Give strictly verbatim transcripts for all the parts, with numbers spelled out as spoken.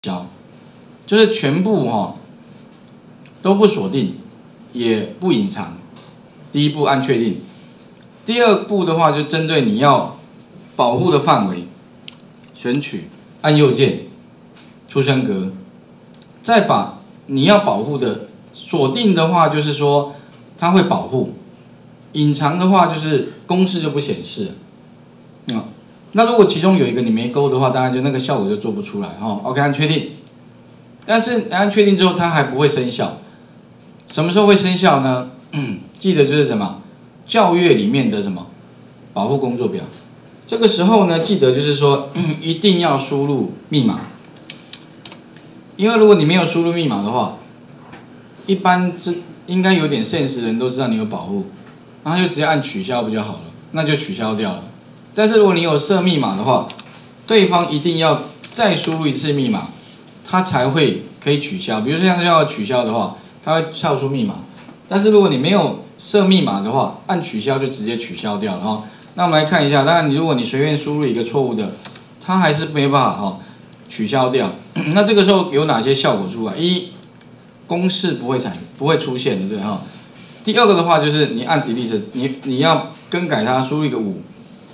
消，就是全部哈、哦、都不锁定，也不隐藏。第一步按确定，第二步的话就针对你要保护的范围，选取按右键，出生格，再把你要保护的锁定的话，就是说它会保护；隐藏的话就是公式就不显示了。嗯，那如果其中有一个你没勾的话，当然就那个效果就做不出来哦。OK， 按确定，但是按确定之后它还不会生效，什么时候会生效呢？记得就是什么教阅里面的什么保护工作表，这个时候呢，记得就是说一定要输入密码，因为如果你没有输入密码的话，一般应该有点 sense 的人都知道你有保护，然后就直接按取消不就好了，那就取消掉了。但是如果你有设密码的话，对方一定要再输入一次密码，它才会可以取消。比如说像要取消的话，它会跳出密码。但是如果你没有设密码的话，按取消就直接取消掉了哈。那我们来看一下，当然你如果你随便输入一个错误的，它还是没办法哈取消掉。那这个时候有哪些效果出来？一，公式不会产不会出现的，对哈。第二个的话就是你按 delete， 你你要更改它，输入一个五，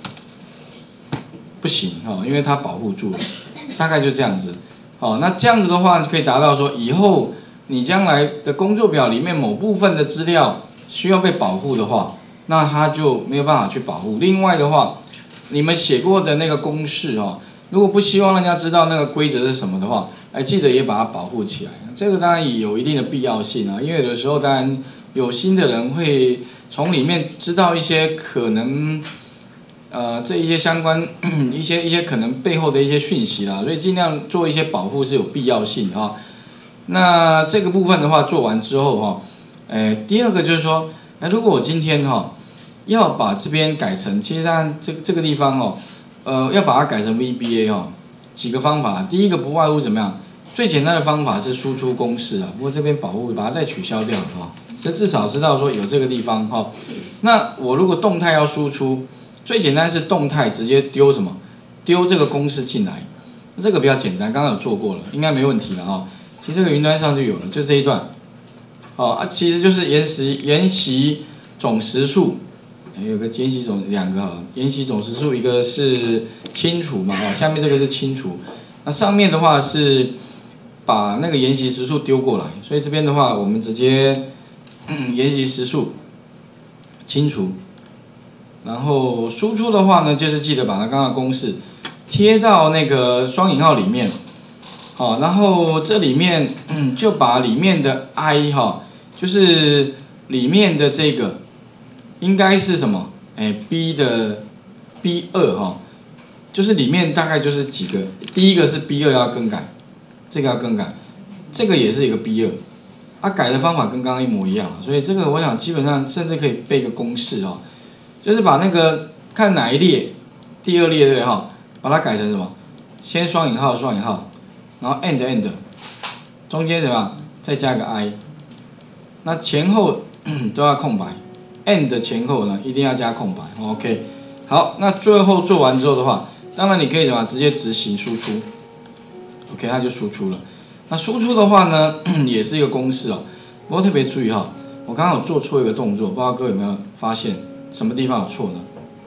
不行哈，因为它保护住了，大概就这样子。好，那这样子的话可以达到说以后你将来的工作表里面某部分的资料需要被保护的话，那它就没有办法去保护。另外的话，你们写过的那个公式哈，如果不希望人家知道那个规则是什么的话，哎，记得也把它保护起来。这个当然也有一定的必要性啊，因为有的时候当然有新的人会从里面知道一些可能。呃，这一些相关一些一些可能背后的一些讯息啦，所以尽量做一些保护是有必要性的哈。那这个部分的话做完之后哈，呃，第二个就是说，那如果我今天哈要把这边改成，其实按这这个地方哦，呃，要把它改成 V B A 哈，几个方法，第一个不外乎怎么样？最简单的方法是输出公式啊，不过这边保护把它再取消掉哈，所以至少知道说有这个地方哈。那我如果动态要输出。最简单是动态直接丢什么？丢这个公式进来，这个比较简单，刚刚有做过了，应该没问题了啊、哦。其实这个云端上就有了，就这一段，哦啊，其实就是研习研习总时数，有个研习总两个好了，研习总时数一个是清除嘛，哦，下面这个是清除，那上面的话是把那个研习时数丢过来，所以这边的话我们直接研习时数清除。然后输出的话呢，就是记得把它刚刚的公式贴到那个双引号里面，好，然后这里面、嗯、就把里面的 i 哈，就是里面的这个应该是什么？哎 ，b 的 b 二哈，就是里面大概就是几个，第一个是 b 二要更改，这个要更改，这个也是一个 b 二，啊，改的方法跟刚刚一模一样，所以这个我想基本上甚至可以背个公式哈。就是把那个看哪一列，第二列对哈，把它改成什么？先双引号双引号，然后 end end， 中间怎么样？再加个 i， 那前后都要空白 ，end 前后呢一定要加空白 ，OK。好，那最后做完之后的话，当然你可以什么直接执行输出 ，OK， 它就输出了。那输出的话呢，也是一个公式哦，不过特别注意哈，我刚刚有做错一个动作，不知道各位有没有发现？什么地方有错呢？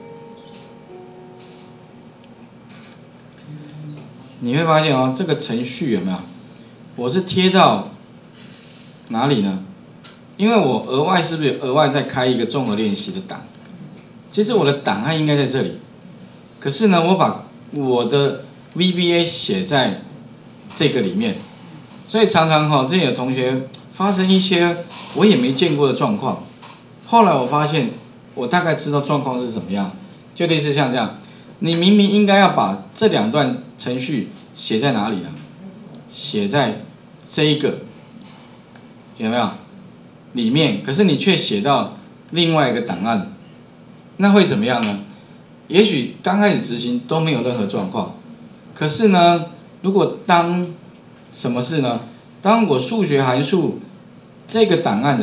你会发现哦，这个程序有没有？我是贴到哪里呢？因为我额外是不是额外再开一个综合练习的档？其实我的档案应该在这里，可是呢，我把我的 V B A 写在这个里面，所以常常哈、哦，之前有同学发生一些我也没见过的状况，后来我发现。我大概知道状况是怎么样，就类似像这样，你明明应该要把这两段程序写在哪里呢？写在这一个有没有里面？可是你却写到另外一个档案，那会怎么样呢？也许刚开始执行都没有任何状况，可是呢，如果当什么事呢？当我数学函数这个档案的